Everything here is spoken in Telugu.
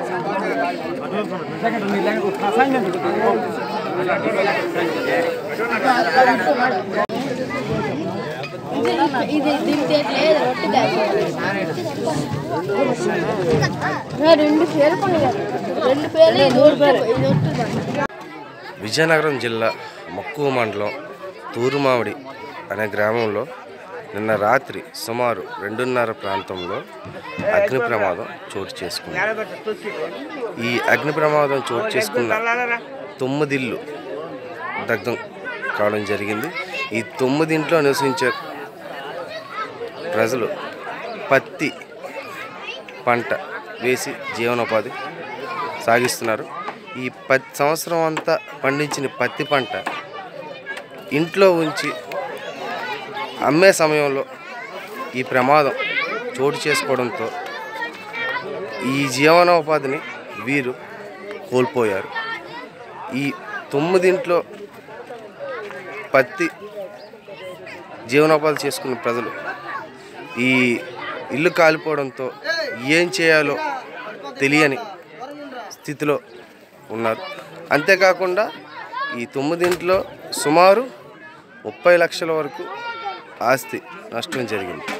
విజయనగరం జిల్లా మక్కువ మండలం తూరుమామిడి అనే గ్రామంలో నిన్న రాత్రి సుమారు 2:30 ప్రాంతంలో అగ్ని ప్రమాదం చోటు చేసుకుంది. ఈ అగ్ని ప్రమాదం చోటు చేసుకున్న 9 ఇళ్ళు దగ్ధం కావడం జరిగింది. ఈ 9 ఇంట్లో నివసించే ప్రజలు పత్తి పంట వేసి జీవనోపాధి సాగిస్తున్నారు. ఈ సంవత్సరం అంతా పండించిన పత్తి పంట ఇంట్లో ఉంచి అమ్మే సమయంలో ఈ ప్రమాదం చోటు చేసుకోవడంతో ఈ జీవనోపాధిని వీరు కోల్పోయారు. ఈ 9 ఇంట్లో పత్తి జీవనోపాధి చేసుకున్న ప్రజలు ఈ ఇల్లు కాలిపోవడంతో ఏం చేయాలో తెలియని స్థితిలో ఉన్నారు. అంతేకాకుండా ఈ 9 ఇంట్లో సుమారు 30 లక్షల వరకు ఆస్తి నష్టం జరిగింది.